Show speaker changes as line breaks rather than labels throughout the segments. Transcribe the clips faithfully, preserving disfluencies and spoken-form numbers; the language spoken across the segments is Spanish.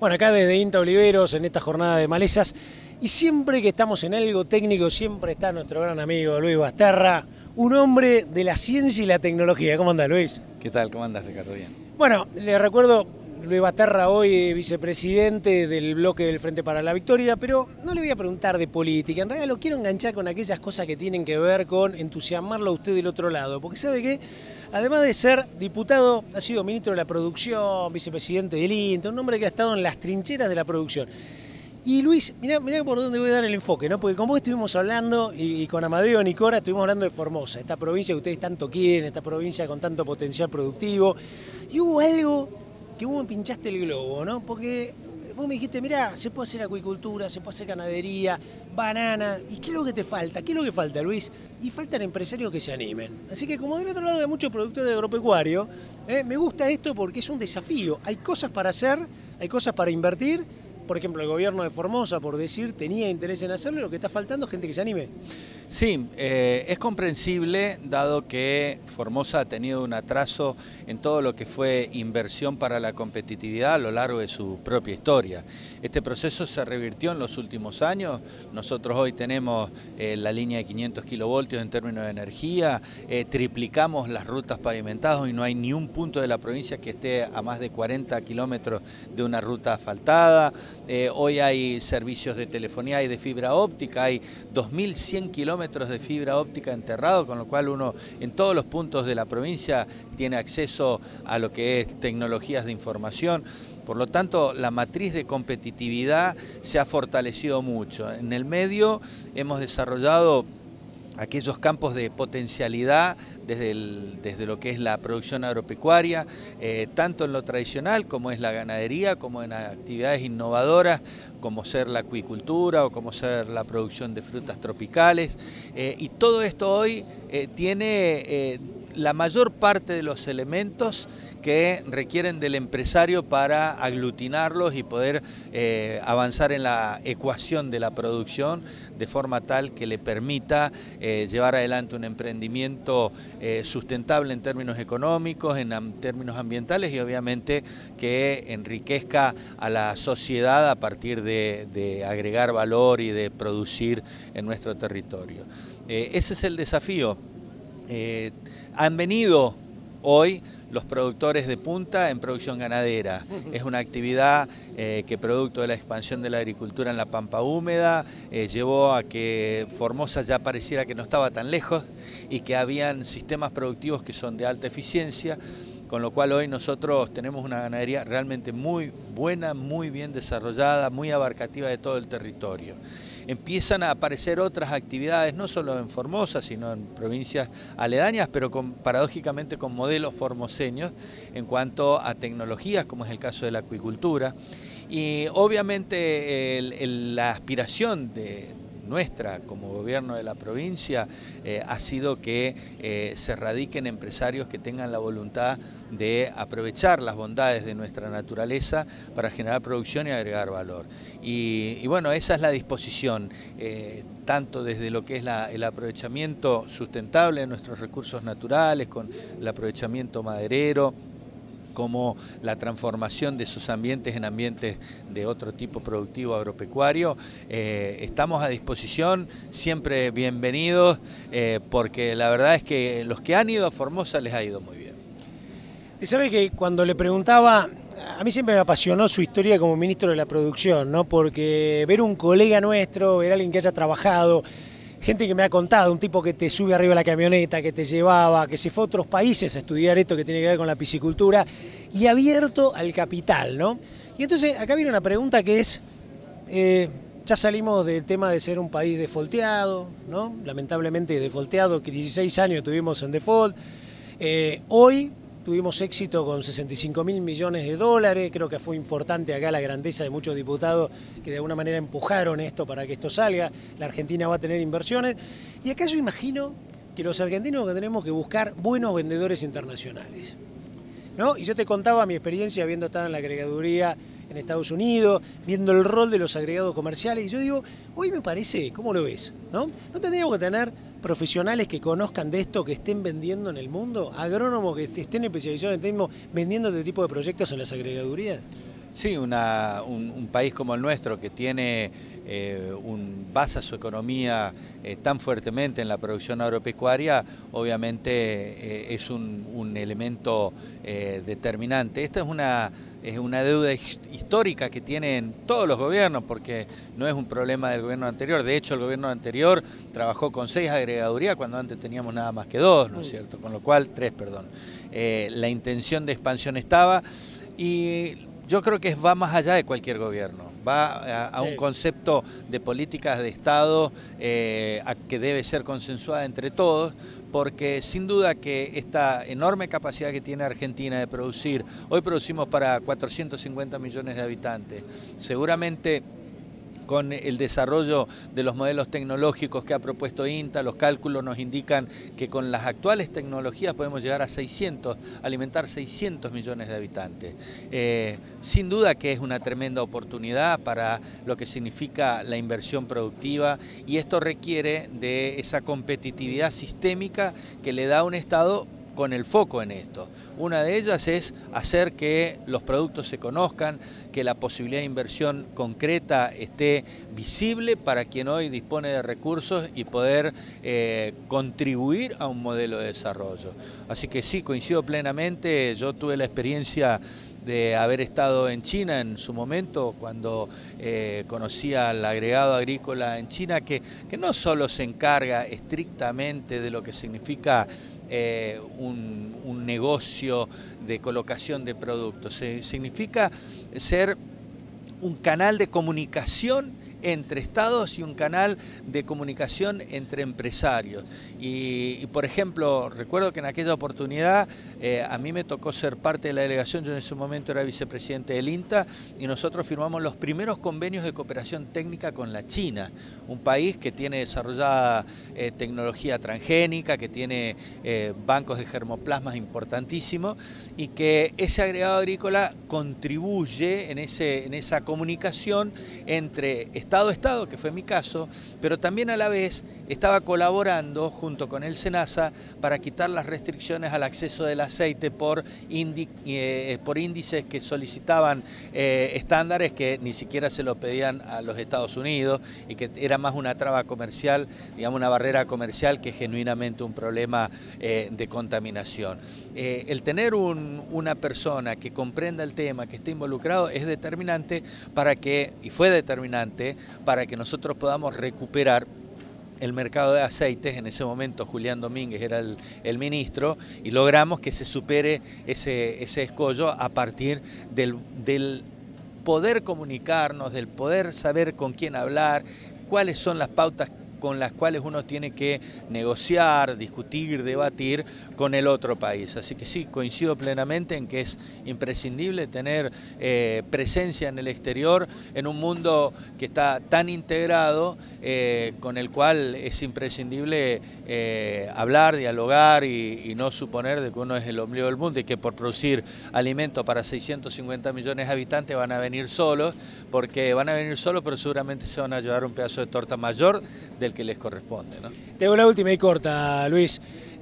Bueno, acá desde INTA Oliveros, en esta jornada de malezas, y siempre que estamos en algo técnico, siempre está nuestro gran amigo Luis Basterra, un hombre de la ciencia y la tecnología. ¿Cómo anda, Luis?
¿Qué tal? ¿Cómo andas, Ricardo? Bien.
Bueno, le recuerdo, Luis Basterra hoy vicepresidente del bloque del Frente para la Victoria, pero no le voy a preguntar de política, en realidad lo quiero enganchar con aquellas cosas que tienen que ver con entusiasmarlo a usted del otro lado, porque sabe que, además de ser diputado, ha sido ministro de la producción, vicepresidente del INTA, un hombre que ha estado en las trincheras de la producción. Y Luis, mirá, mirá por dónde voy a dar el enfoque, ¿no? Porque como estuvimos hablando, y, y con Amadeo Nicora estuvimos hablando de Formosa, esta provincia que ustedes tanto quieren, esta provincia con tanto potencial productivo, y hubo algo que vos me pinchaste el globo, ¿no? Porque vos me dijiste, mirá, se puede hacer acuicultura, se puede hacer ganadería, banana, ¿y qué es lo que te falta? ¿Qué es lo que falta, Luis? Y faltan empresarios que se animen. Así que como del otro lado hay muchos productores agropecuarios, eh, me gusta esto porque es un desafío. Hay cosas para hacer, hay cosas para invertir. Por ejemplo, el gobierno de Formosa, por decir, tenía interés en hacerlo, lo que está faltando es gente que se anime.
Sí, eh, es comprensible, dado que Formosa ha tenido un atraso en todo lo que fue inversión para la competitividad a lo largo de su propia historia. Este proceso se revirtió en los últimos años. Nosotros hoy tenemos eh, la línea de quinientos kilovoltios en términos de energía, eh, triplicamos las rutas pavimentadas y no hay ni un punto de la provincia que esté a más de cuarenta kilómetros de una ruta asfaltada. Eh, hoy hay servicios de telefonía y de fibra óptica, hay dos mil cien kilómetros de fibra óptica enterrado, con lo cual uno en todos los puntos de la provincia tiene acceso a lo que es tecnologías de información. Por lo tanto, la matriz de competitividad se ha fortalecido mucho. En el medio hemos desarrollado aquellos campos de potencialidad desde, el, desde lo que es la producción agropecuaria, eh, tanto en lo tradicional como es la ganadería, como en actividades innovadoras, como ser la acuicultura o como ser la producción de frutas tropicales. Eh, y todo esto hoy eh, tiene eh, la mayor parte de los elementos que requieren del empresario para aglutinarlos y poder eh, avanzar en la ecuación de la producción de forma tal que le permita eh, llevar adelante un emprendimiento eh, sustentable en términos económicos, en am términos ambientales y obviamente que enriquezca a la sociedad a partir de, de agregar valor y de producir en nuestro territorio. Eh, ese es el desafío. Eh, han venido hoy los productores de punta en producción ganadera. Es una actividad eh, que producto de la expansión de la agricultura en la pampa húmeda eh, llevó a que Formosa ya pareciera que no estaba tan lejos y que habían sistemas productivos que son de alta eficiencia, con lo cual hoy nosotros tenemos una ganadería realmente muy buena, muy bien desarrollada, muy abarcativa de todo el territorio. Empiezan a aparecer otras actividades, no solo en Formosa, sino en provincias aledañas, pero con, paradójicamente con modelos formoseños en cuanto a tecnologías, como es el caso de la acuicultura. Y obviamente el, el, la aspiración de nuestra como gobierno de la provincia eh, ha sido que eh, se radiquen empresarios que tengan la voluntad de aprovechar las bondades de nuestra naturaleza para generar producción y agregar valor. Y, y bueno, esa es la disposición, eh, tanto desde lo que es la, el aprovechamiento sustentable de nuestros recursos naturales, con el aprovechamiento maderero, como la transformación de esos ambientes en ambientes de otro tipo productivo agropecuario. Eh, estamos a disposición, siempre bienvenidos, eh, porque la verdad es que los que han ido a Formosa les ha ido muy bien.
Usted sabe que cuando le preguntaba, a mí siempre me apasionó su historia como ministro de la producción, ¿no? Porque ver un colega nuestro, ver a alguien que haya trabajado, gente que me ha contado, un tipo que te sube arriba de la camioneta, que te llevaba, que se fue a otros países a estudiar esto que tiene que ver con la piscicultura y abierto al capital, ¿no? Y entonces acá viene una pregunta que es, eh, ya salimos del tema de ser un país defaulteado, ¿no? Lamentablemente defaulteado, que dieciséis años tuvimos en default. Eh, hoy tuvimos éxito con sesenta y cinco mil millones de dólares, creo que fue importante acá la grandeza de muchos diputados que de alguna manera empujaron esto para que esto salga, la Argentina va a tener inversiones, y acá yo imagino que los argentinos que tenemos que buscar buenos vendedores internacionales, ¿no? Y yo te contaba mi experiencia habiendo estado en la agregaduría en Estados Unidos, viendo el rol de los agregados comerciales, y yo digo, hoy me parece, ¿cómo lo ves? ¿No? ¿No tendríamos que tener profesionales que conozcan de esto, que estén vendiendo en el mundo? Agrónomos que estén especializados en el mismo, vendiendo este tipo de proyectos en las agregadurías.
Sí, una, un, un país como el nuestro que tiene eh, un, basa su economía eh, tan fuertemente en la producción agropecuaria, obviamente eh, es un, un elemento eh, determinante. Esta es una, es una deuda histórica que tienen todos los gobiernos, porque no es un problema del gobierno anterior. De hecho, el gobierno anterior trabajó con seis agregadurías cuando antes teníamos nada más que dos, ¿no es cierto? Con lo cual, tres, perdón. Eh, la intención de expansión estaba y yo creo que va más allá de cualquier gobierno, va a, a un concepto de políticas de Estado eh, a que debe ser consensuada entre todos, porque sin duda que esta enorme capacidad que tiene Argentina de producir, hoy producimos para cuatrocientos cincuenta millones de habitantes, seguramente con el desarrollo de los modelos tecnológicos que ha propuesto INTA, los cálculos nos indican que con las actuales tecnologías podemos llegar a seiscientos, alimentar seiscientos millones de habitantes. Eh, sin duda que es una tremenda oportunidad para lo que significa la inversión productiva y esto requiere de esa competitividad sistémica que le da un Estado con el foco en esto. Una de ellas es hacer que los productos se conozcan, que la posibilidad de inversión concreta esté visible para quien hoy dispone de recursos y poder eh, contribuir a un modelo de desarrollo. Así que sí, coincido plenamente, yo tuve la experiencia de haber estado en China en su momento, cuando eh, conocía al agregado agrícola en China, que, que no solo se encarga estrictamente de lo que significa eh, un, un negocio de colocación de productos, se, significa ser un canal de comunicación entre estados y un canal de comunicación entre empresarios. Y, y por ejemplo, recuerdo que en aquella oportunidad eh, a mí me tocó ser parte de la delegación, yo en ese momento era vicepresidente del INTA, y nosotros firmamos los primeros convenios de cooperación técnica con la China, un país que tiene desarrollada eh, tecnología transgénica, que tiene eh, bancos de germoplasmas importantísimos, y que ese agregado agrícola contribuye en, ese, en esa comunicación entre Estado a Estado, que fue mi caso, pero también a la vez estaba colaborando junto con el SENASA para quitar las restricciones al acceso del aceite por, indi, eh, por índices que solicitaban eh, estándares que ni siquiera se lo pedían a los Estados Unidos y que era más una traba comercial, digamos una barrera comercial que genuinamente un problema eh, de contaminación. Eh, el tener un, una persona que comprenda el tema, que esté involucrado, es determinante para que, y fue determinante, para que nosotros podamos recuperar el mercado de aceites. En ese momento Julián Domínguez era el, el ministro y logramos que se supere ese, ese escollo a partir del, del poder comunicarnos, del poder saber con quién hablar, cuáles son las pautas con las cuales uno tiene que negociar, discutir, debatir con el otro país. Así que sí, coincido plenamente en que es imprescindible tener eh, presencia en el exterior, en un mundo que está tan integrado, eh, con el cual es imprescindible eh, hablar, dialogar y, y no suponer de que uno es el ombligo del mundo y que por producir alimento para seiscientos cincuenta millones de habitantes van a venir solos, porque van a venir solos, pero seguramente se van a llevar un pedazo de torta mayor del que les corresponde, ¿no?
Tengo la última y corta, Luis.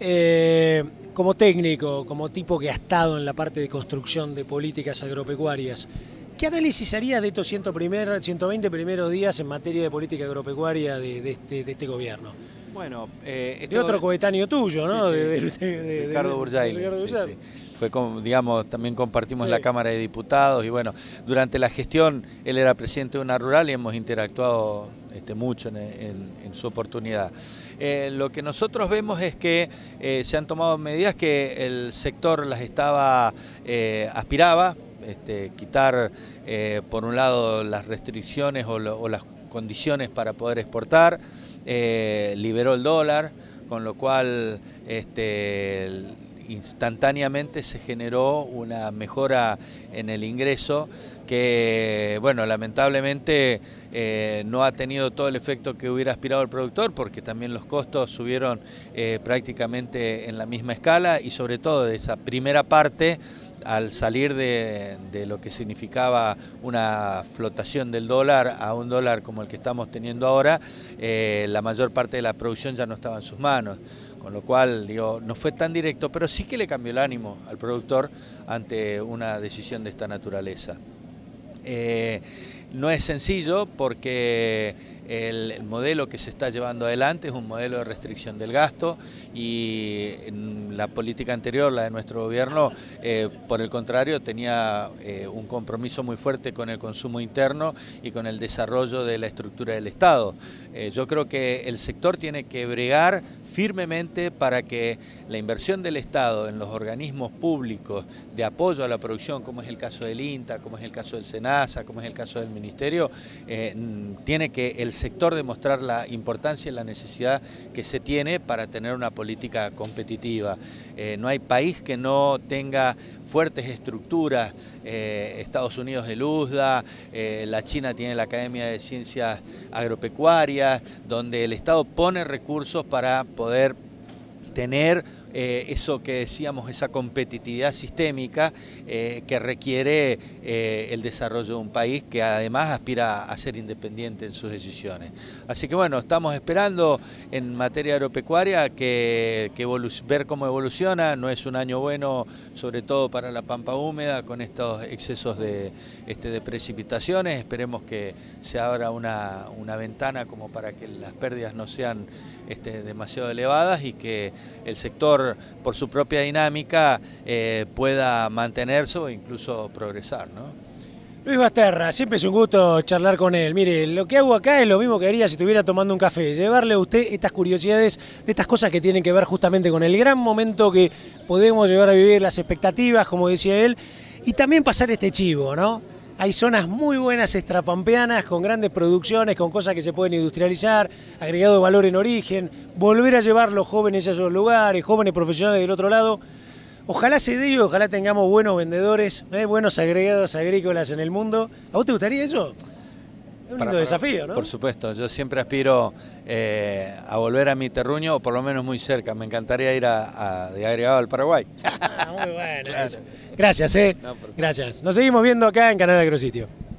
Eh, como técnico, como tipo que ha estado en la parte de construcción de políticas agropecuarias, ¿qué análisis harías de estos ciento veinte primeros días en materia de política agropecuaria de, de, este, de este gobierno?
Bueno, eh, este
de otro coetáneo tuyo, ¿no?
Sí, sí.
De, de, de,
Ricardo Burjaili. Sí, sí. Fue como, digamos, también compartimos sí. la Cámara de Diputados y bueno, durante la gestión él era presidente de una rural y hemos interactuado este, mucho en, en, en su oportunidad. Eh, lo que nosotros vemos es que eh, se han tomado medidas que el sector las estaba, eh, aspiraba, este, quitar eh, por un lado las restricciones o, lo, o las condiciones para poder exportar, eh, liberó el dólar, con lo cual este, el, instantáneamente se generó una mejora en el ingreso que, bueno, lamentablemente eh, no ha tenido todo el efecto que hubiera aspirado el productor porque también los costos subieron eh, prácticamente en la misma escala y sobre todo de esa primera parte al salir de, de lo que significaba una flotación del dólar a un dólar como el que estamos teniendo ahora, eh, la mayor parte de la producción ya no estaba en sus manos. Con lo cual, digo, no fue tan directo, pero sí que le cambió el ánimo al productor ante una decisión de esta naturaleza. Eh, no es sencillo porque el, el modelo que se está llevando adelante es un modelo de restricción del gasto y en la política anterior, la de nuestro gobierno, eh, por el contrario, tenía eh, un compromiso muy fuerte con el consumo interno y con el desarrollo de la estructura del Estado. Eh, yo creo que el sector tiene que bregar firmemente para que la inversión del Estado en los organismos públicos de apoyo a la producción, como es el caso del INTA, como es el caso del SENASA, como es el caso del Ministerio, eh, tiene que el sector demostrar la importancia y la necesidad que se tiene para tener una política competitiva. Eh, no hay país que no tenga fuertes estructuras, eh, Estados Unidos el U S D A, eh, la China tiene la Academia de Ciencias Agropecuarias, donde el Estado pone recursos para poder tener eh, eso que decíamos, esa competitividad sistémica eh, que requiere eh, el desarrollo de un país que además aspira a ser independiente en sus decisiones. Así que bueno, estamos esperando en materia agropecuaria que, que ver cómo evoluciona. No es un año bueno, sobre todo para la pampa húmeda, con estos excesos de, este, de precipitaciones. Esperemos que se abra una, una ventana como para que las pérdidas no sean este, demasiado elevadas y que el sector por su propia dinámica eh, pueda mantenerse o incluso progresar, ¿no?
Luis Basterra, siempre es un gusto charlar con él. Mire, lo que hago acá es lo mismo que haría si estuviera tomando un café, llevarle a usted estas curiosidades de estas cosas que tienen que ver justamente con el gran momento que podemos llegar a vivir, las expectativas, como decía él, y también pasar este chivo, ¿no? Hay zonas muy buenas extrapampeanas, con grandes producciones, con cosas que se pueden industrializar, agregado de valor en origen, volver a llevar los jóvenes a esos lugares, jóvenes profesionales del otro lado. Ojalá se dé y ojalá tengamos buenos vendedores, ¿eh? buenos agregados agrícolas en el mundo. ¿A vos te gustaría eso? Es un lindo desafío, ¿no?
Por supuesto, yo siempre aspiro eh, a volver a mi terruño, o por lo menos muy cerca. Me encantaría ir a, a, de agregado al Paraguay.
Ah, muy bueno. Claro. Gracias, eh. No, Gracias. Nos seguimos viendo acá en Canal Agrositio.